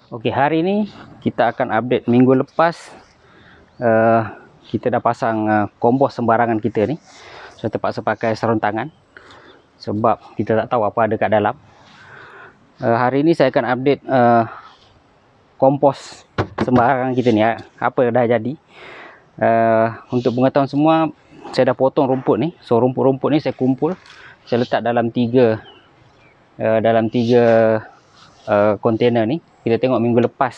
Okey, hari ini kita akan update minggu lepas. Kita dah pasang kompos sembarangan kita ni. Saya terpaksa pakai sarung tangan sebab kita tak tahu apa ada kat dalam. Hari ini saya akan update kompos sembarangan kita ni, apa dah jadi. Untuk pengetahuan semua, saya dah potong rumput ni. So rumput-rumput ni saya kumpul, saya letak dalam tiga kontainer ni. Kita tengok minggu lepas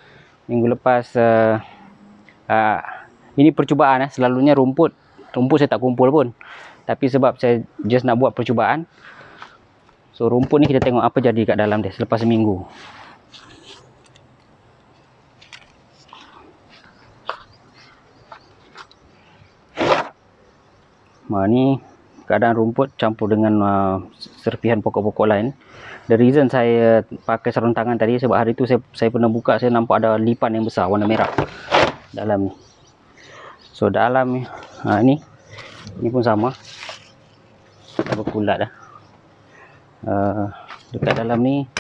ini percubaan. Selalunya rumput saya tak kumpul pun, tapi sebab saya just nak buat percubaan, so rumput ni kita tengok apa jadi kat dalam dia selepas seminggu. Ni keadaan rumput campur dengan serpihan pokok-pokok lain. The reason saya pakai sarung tangan tadi sebab hari tu saya pernah buka, saya nampak ada lipan yang besar warna merah dalam ni. So dalam ni pun sama, dah berkulat dah. Dekat dalam ni,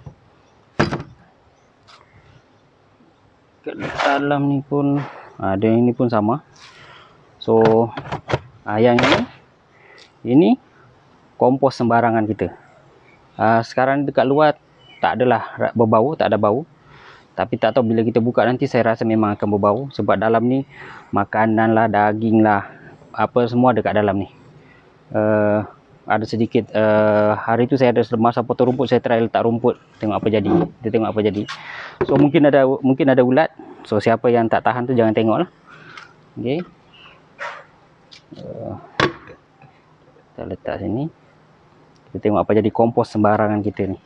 pun ada, ini pun sama. So yang ini kompos sembarangan kita. Sekarang dekat luar tak adalah berbau, tak ada bau. Tapi tak tahu bila kita buka nanti, saya rasa memang akan berbau. Sebab dalam ni makanan lah, daging lah, apa semua dekat dalam ni. Ada sedikit, hari tu saya ada masa potong rumput, saya try letak rumput, tengok apa jadi. Kita tengok apa jadi. So mungkin ada ulat. So siapa yang tak tahan tu jangan tengok lah. Okay. Kita letak sini. Kita tengok apa jadi kompos sembarangan kita ni.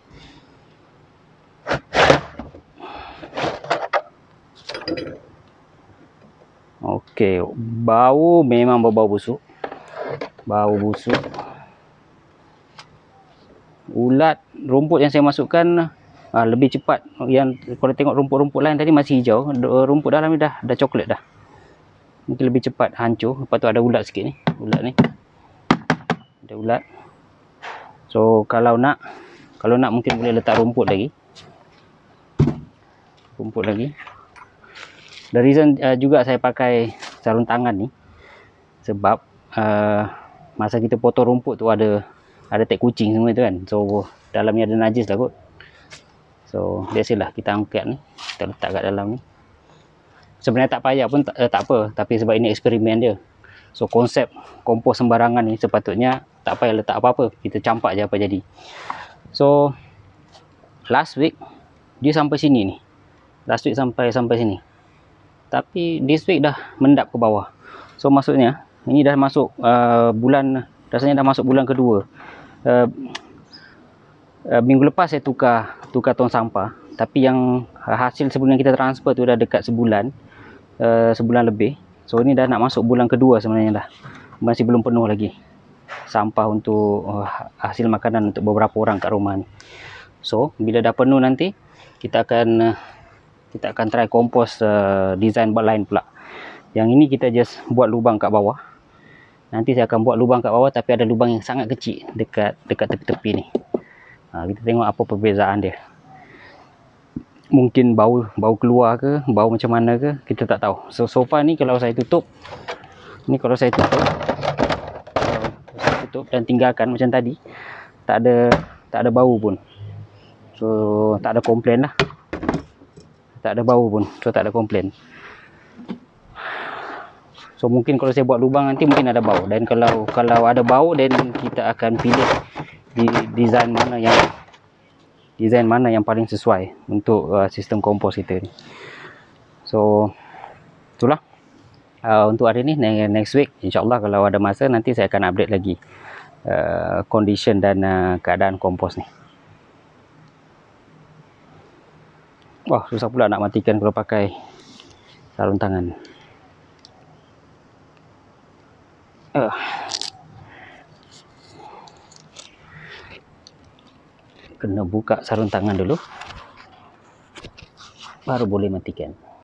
Okey, bau memang berbau busuk. Bau busuk. Ulat, rumput yang saya masukkan lebih cepat. Yang kalau tengok rumput-rumput lain tadi masih hijau, rumput dalam ni dah coklat dah. Mungkin lebih cepat hancur. Lepas tu ada ulat sikit ni. Ulat ni. Ada ulat. So kalau nak mungkin boleh letak rumput lagi. The reason juga saya pakai sarung tangan ni sebab masa kita potong rumput tu ada tek kucing semua tu kan. So dalam ni ada najis lah kot. So biasalah kita angkat ni, kita letak kat dalam ni. Sebenarnya tak payah pun tak apa, tapi sebab ini eksperimen dia. So konsep kompos sembarangan ni sepatutnya tak payah letak apa-apa, kita campak je apa jadi. So last week dia sampai sini ni. Last week sampai sini. Tapi this week dah mendap ke bawah. So maksudnya ini dah masuk rasanya dah masuk bulan kedua. Minggu lepas saya tukar tong sampah, tapi yang hasil sebelum kita transfer tu dah dekat sebulan lebih. So ini dah nak masuk bulan kedua sebenarnya dah. Masih belum penuh lagi sampah untuk hasil makanan untuk beberapa orang kat rumah ni. So bila dah penuh nanti kita akan try kompos design lain pula. Yang ini kita just buat lubang kat bawah. Nanti saya akan buat lubang kat bawah, tapi ada lubang yang sangat kecil dekat tepi-tepi ni. Kita tengok apa perbezaan dia. Mungkin bau keluar ke, bau macam mana ke, kita tak tahu. So far ni kalau saya tutup dan tinggalkan macam tadi, tak ada bau pun. So tak ada komplain lah. Tak ada bau pun, so tak ada komplain. So mungkin kalau saya buat lubang nanti mungkin ada bau, dan kalau ada bau, then kita akan pilih design mana yang paling sesuai untuk sistem kompos kita ni. So itulah untuk hari ni. Next week insyaAllah kalau ada masa nanti saya akan update lagi condition dan keadaan kompos ni. Wah, susah pula nak matikan kalau pakai sarung tangan. Kena buka sarung tangan dulu, baru boleh matikan.